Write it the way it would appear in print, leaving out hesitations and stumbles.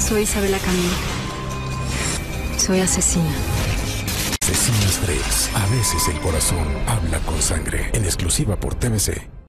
Soy Isabela Camino. Soy asesina. Asesinas Freaks. A veces el corazón habla con sangre. En exclusiva por TVC.